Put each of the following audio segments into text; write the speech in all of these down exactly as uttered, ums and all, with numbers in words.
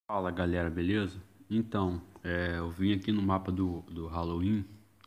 Fala galera, beleza? Então, é, eu vim aqui no mapa do, do Halloween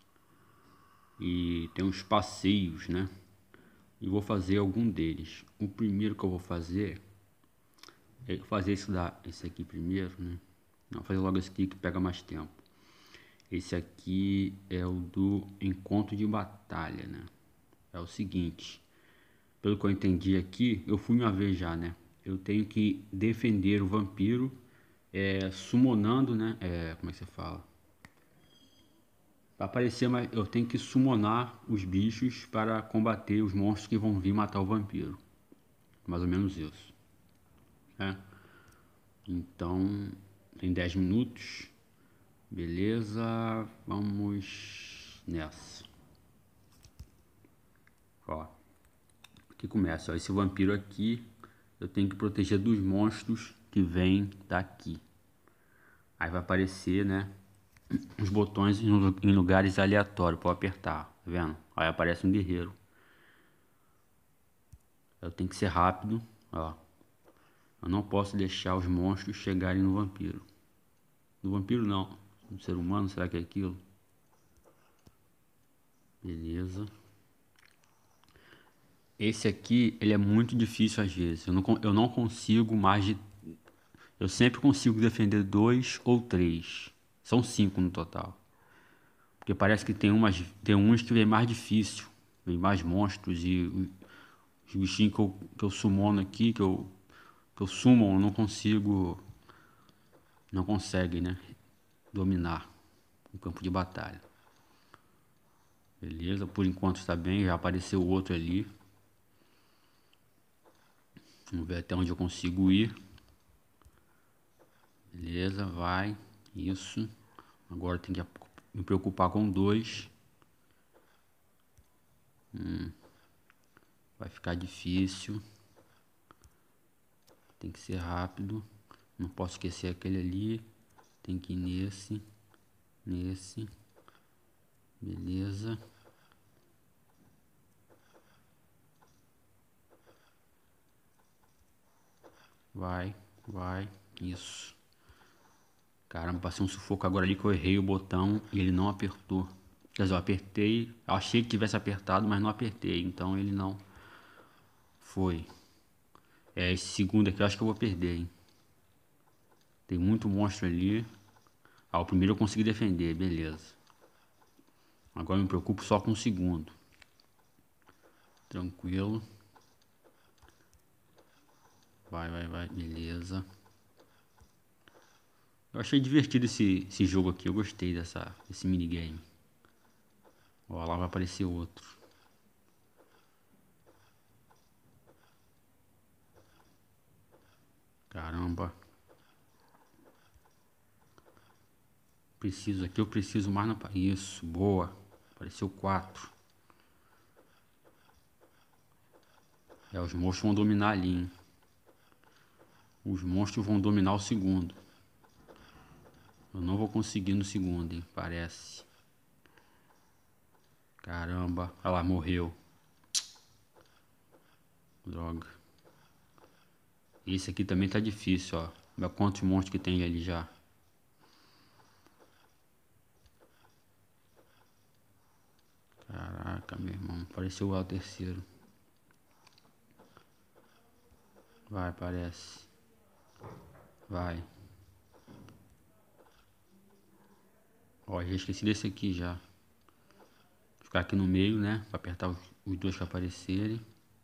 e tem uns passeios, né? E vou fazer algum deles. O primeiro que eu vou fazer é fazer esse, da, esse aqui primeiro, né? Não, fazer logo esse aqui que pega mais tempo. Esse aqui é o do encontro de batalha, né? É o seguinte, pelo que eu entendi aqui, eu fui uma vez já, né? Eu tenho que defender o vampiro, é, summonando, né? É, como é que você fala? Para aparecer, mas eu tenho que summonar os bichos para combater os monstros que vão vir matar o vampiro. Mais ou menos isso, né? Então, tem dez minutos. Beleza, vamos nessa. Ó, aqui começa, ó, esse vampiro aqui, eu tenho que proteger dos monstros que vêm daqui. Aí vai aparecer, né, os botões em lugares aleatórios para apertar, tá vendo? Aí aparece um guerreiro. Eu tenho que ser rápido, ó. Eu não posso deixar os monstros chegarem no vampiro. No vampiro não, no ser humano, será que é aquilo? Beleza. Esse aqui, ele é muito difícil às vezes. Eu não, eu não consigo mais de... Eu sempre consigo defender dois ou três. São cinco no total. Porque parece que tem, umas, tem uns que vem mais difícil. Vem mais monstros e os bichinhos que eu, que eu summono aqui, que eu, que eu summon, eu não consigo... Não consegue, né? Dominar o campo de batalha. Beleza, por enquanto está bem, já apareceu outro ali. Vamos ver até onde eu consigo ir. Beleza, vai. Isso. Agora tem que me preocupar com dois. Hum, vai ficar difícil. Tem que ser rápido. Não posso esquecer aquele ali. Tem que ir nesse. Nesse. Beleza. Vai, vai. Isso. Caramba, passei um sufoco agora ali que eu errei o botão e ele não apertou. Quer dizer, eu apertei, eu achei que tivesse apertado, mas não apertei, então ele não foi. É, esse segundo aqui eu acho que eu vou perder, hein. Tem muito monstro ali. Ah, o primeiro eu consegui defender, beleza. Agora eu me preocupo só com o segundo. Tranquilo. Vai, vai, vai, beleza. Eu achei divertido esse, esse jogo aqui, eu gostei dessa, desse minigame. Ó, lá vai aparecer outro. Caramba. Preciso aqui, eu preciso mais na... Isso, boa. Apareceu quatro. É, os monstros vão dominar ali, hein? Os monstros vão dominar o segundo. Eu não vou conseguir no segundo, hein? Parece. Caramba. Olha lá, morreu. Droga. Esse aqui também tá difícil, ó. Olha quantos monstros que tem ali já. Caraca, meu irmão. Apareceu lá o terceiro. Vai, parece. Vai. Ó, já esqueci desse aqui já. Vou ficar aqui no meio, né? Pra apertar os, os dois que aparecerem.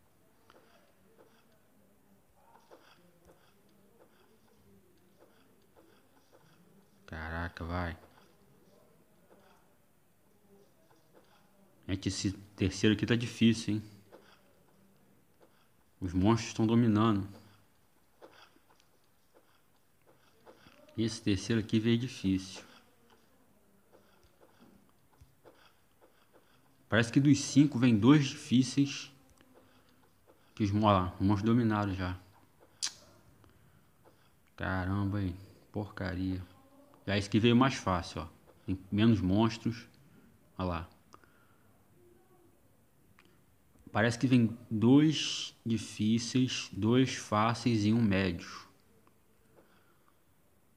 Caraca, vai. Gente, esse terceiro aqui tá difícil, hein? Os monstros estão dominando. Esse terceiro aqui veio difícil. Parece que dos cinco vem dois difíceis. Que os, ó lá, os monstros dominaram já. Caramba, hein? Porcaria. Já esse que veio mais fácil, ó. Tem menos monstros. Olha lá. Parece que vem dois difíceis, dois fáceis e um médio.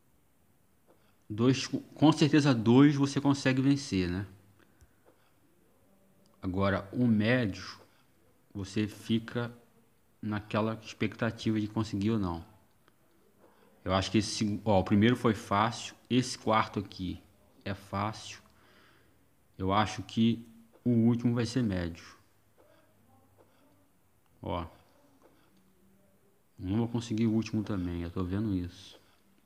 Dois, com certeza dois você consegue vencer, né? Agora, o médio, você fica naquela expectativa de conseguir ou não. Eu acho que esse, ó, o primeiro foi fácil, esse quarto aqui é fácil. Eu acho que o último vai ser médio. Ó, não vou conseguir o último também, eu tô vendo isso.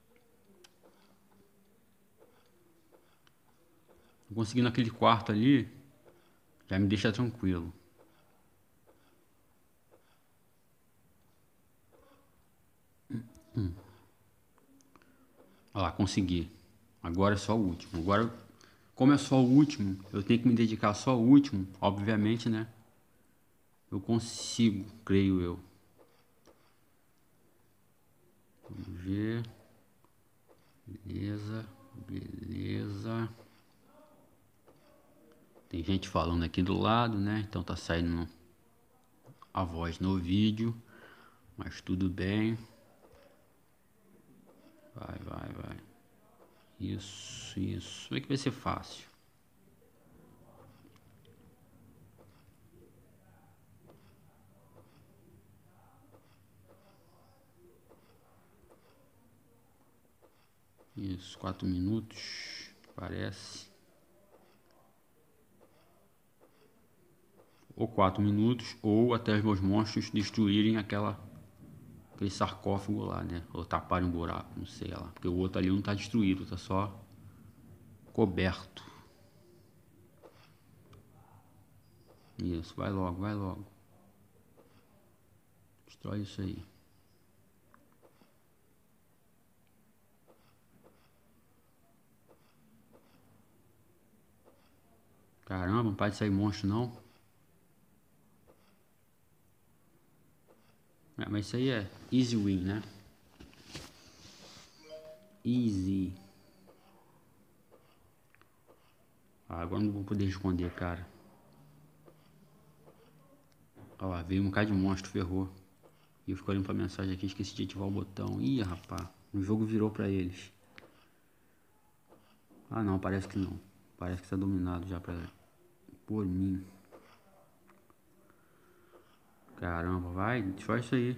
Conseguindo aquele quarto ali, já me deixa tranquilo. Hum. Olha lá, consegui. Agora é só o último. Agora, como é só o último, eu tenho que me dedicar só ao último, obviamente, né? Eu consigo, creio eu. Vamos ver. Beleza, beleza. Tem gente falando aqui do lado, né? Então tá saindo a voz no vídeo. Mas tudo bem. Vai, vai, vai. Isso, isso. Vê que vai ser fácil. Isso, quatro minutos. Parece. Ou quatro minutos, ou até os meus monstros destruírem aquela, aquele sarcófago lá, né? Ou taparem um buraco, não sei lá. Porque o outro ali não tá destruído, tá só coberto. Isso, vai logo, vai logo. Destrói isso aí. Caramba, não pode sair monstro não. É, mas isso aí é easy win, né? Easy. Ah, agora não vou poder esconder, cara. Olha lá, veio um bocado de monstro, ferrou. E eu fico olhando pra mensagem aqui, esqueci de ativar o botão. Ih, rapaz, o jogo virou pra eles. Ah não, parece que não. Parece que tá dominado já pra... por mim. Caramba, vai, destrói isso aí.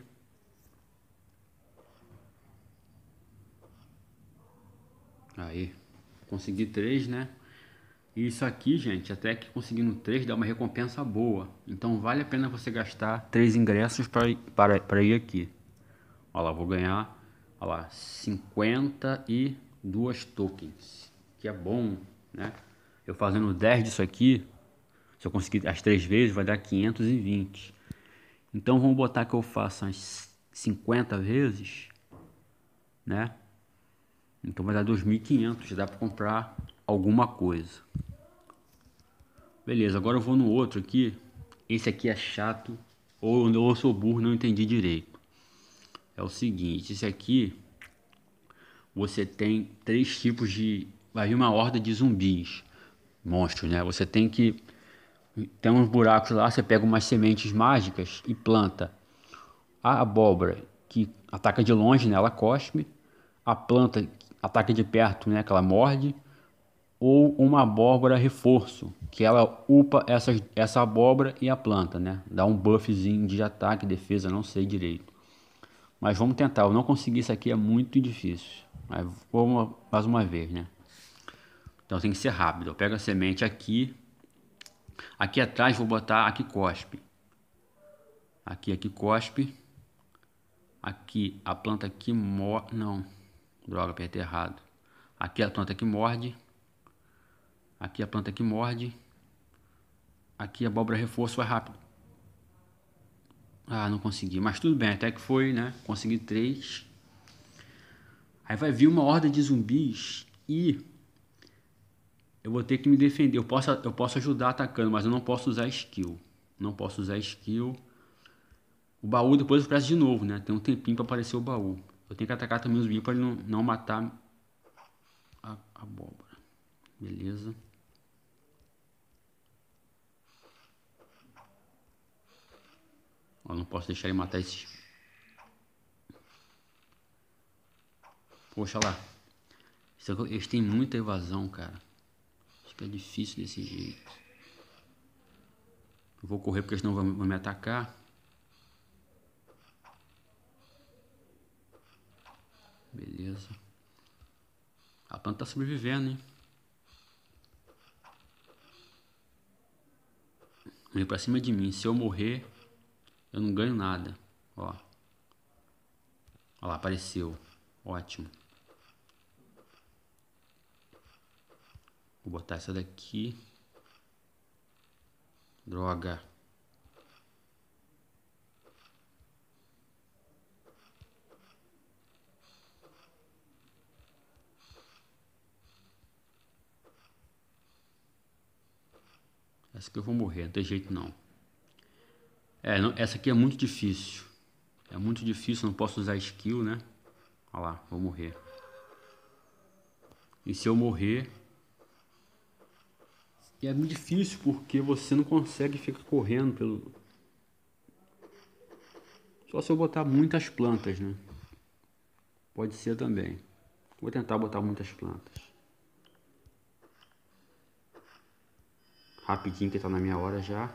Aí, consegui três, né? E isso aqui, gente, até que conseguindo três dá uma recompensa boa. Então vale a pena você gastar três ingressos para ir, para, para ir aqui. Olha lá, vou ganhar, olha lá, cinquenta e dois tokens. Que é bom, né? Eu fazendo dez disso aqui, se eu conseguir as três vezes, vai dar quinhentos e vinte. Então vamos botar que eu faça as cinquenta vezes, né? Então vai dar dois mil e quinhentos, dá para comprar alguma coisa. Beleza, agora eu vou no outro aqui. Esse aqui é chato, ou eu sou burro, não entendi direito. É o seguinte, esse aqui você tem três tipos de... vai vir uma horda de zumbis, monstros, né? Você tem que... tem uns buracos lá, você pega umas sementes mágicas e planta. A abóbora, que ataca de longe, né? Ela cospe. A planta ataca de perto, né? Que ela morde. Ou uma abóbora reforço, que ela upa essa, essa abóbora e a planta, né? Dá um buffzinho de ataque, defesa, não sei direito. Mas vamos tentar, eu não consegui isso aqui, é muito difícil. Mas vamos mais uma vez, né? Então tem que ser rápido. Eu pego a semente aqui. Aqui atrás vou botar aqui cospe. Aqui, aqui cospe. Aqui a planta aqui morde. Não, droga, apertei errado. Aqui a planta que morde. Aqui a planta que morde. Aqui a abóbora reforço, vai rápido. Ah, não consegui, mas tudo bem, até que foi, né? Consegui três. Aí vai vir uma horda de zumbis e eu vou ter que me defender. Eu posso, eu posso ajudar atacando, mas eu não posso usar skill. Não posso usar skill. O baú depois eu presto de novo, né? Tem um tempinho pra aparecer o baú. Eu tenho que atacar também os zumbis para ele não, não matar a abóbora. Beleza. Eu não posso deixar ele matar esses... Poxa lá. Eles têm muita evasão, cara. Acho que é difícil desse jeito. Eu vou correr porque senão vão me atacar. Beleza. A planta tá sobrevivendo, hein? Vem pra cima de mim. Se eu morrer, eu não ganho nada. Ó. Ó lá, apareceu. Ótimo. Vou botar essa daqui. Droga. Essa aqui eu vou morrer, não tem jeito não. É, não, essa aqui é muito difícil. É muito difícil, não posso usar skill, né? Olha lá, vou morrer. E se eu morrer... E é muito difícil porque você não consegue ficar correndo pelo... Só se eu botar muitas plantas, né? Pode ser também. Vou tentar botar muitas plantas. Rapidinho que tá na minha hora já.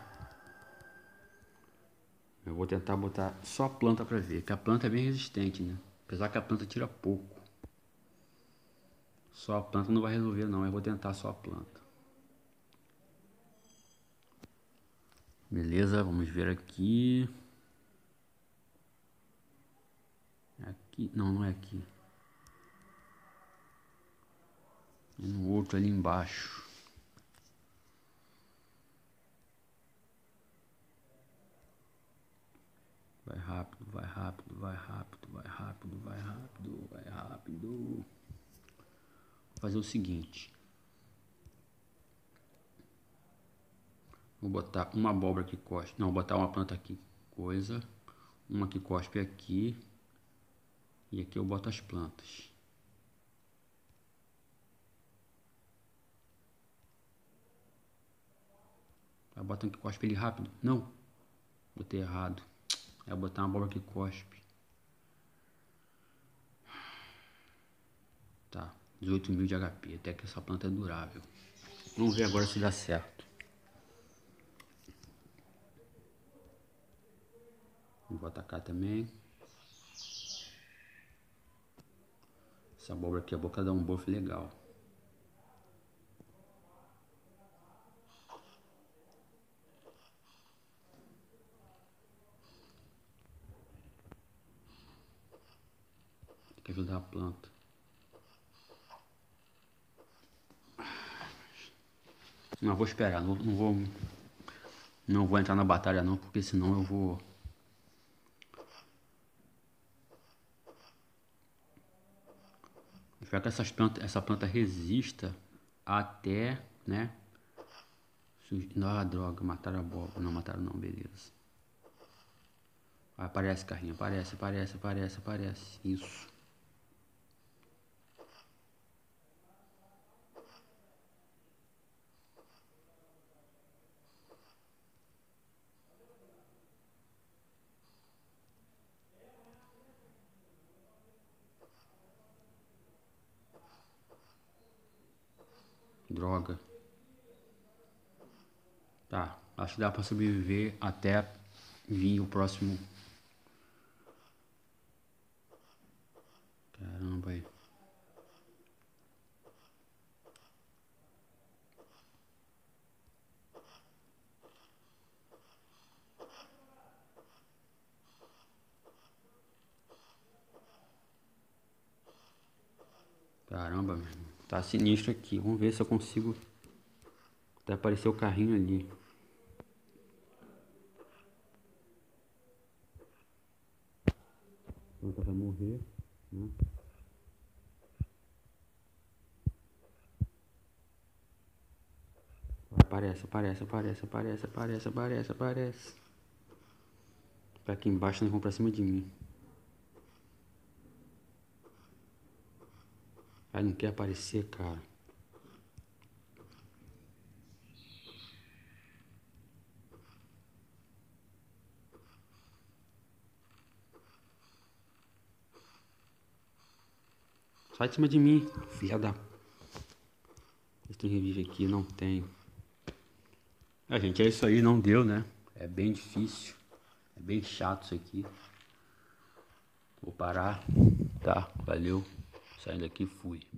Eu vou tentar botar só a planta pra ver. Que a planta é bem resistente, né? Apesar que a planta tira pouco. Só a planta não vai resolver não. Eu vou tentar só a planta. Beleza, vamos ver aqui. Aqui, não, não é aqui. É no outro ali embaixo. Vai rápido, vai rápido, vai rápido, vai rápido, vai rápido, vai rápido. Vou fazer o seguinte. Vou botar uma abóbora que cospe. Não, vou botar uma planta aqui. Coisa. Uma que cospe aqui. E aqui eu boto as plantas. Vai botar que cospe ele rápido. Não. Botei errado. É botar uma abóbora que cospe. Tá. dezoito mil de H P. Até que essa planta é durável. Vamos ver agora se dá certo. Vou atacar também. Essa abóbora aqui, a boca dá um buff legal. Tem que ajudar a planta. Não, vou esperar. Não, não vou... Não vou entrar na batalha não, porque senão eu vou... Espero que essas plantas, essa planta resista até, né? Ah, droga, mataram a abóbora. Não, mataram não, beleza. Aparece, carrinho, aparece, aparece, aparece, aparece. Isso. Droga. Tá, acho que dá pra sobreviver até vir o próximo. Caramba aí. Caramba, meu. Tá sinistro aqui. Vamos ver se eu consigo. Até aparecer o carrinho ali. A planta vai morrer, né? Aparece, aparece, aparece, aparece, aparece, aparece, aparece. Tá aqui embaixo, eles vão pra cima de mim. Aí não quer aparecer, cara. Sai de cima de mim, filha da... Esse revive aqui, não tem. Ah, gente, é isso aí, não deu, né? É bem difícil. É bem chato isso aqui. Vou parar. Tá, valeu. Saindo daqui, fui.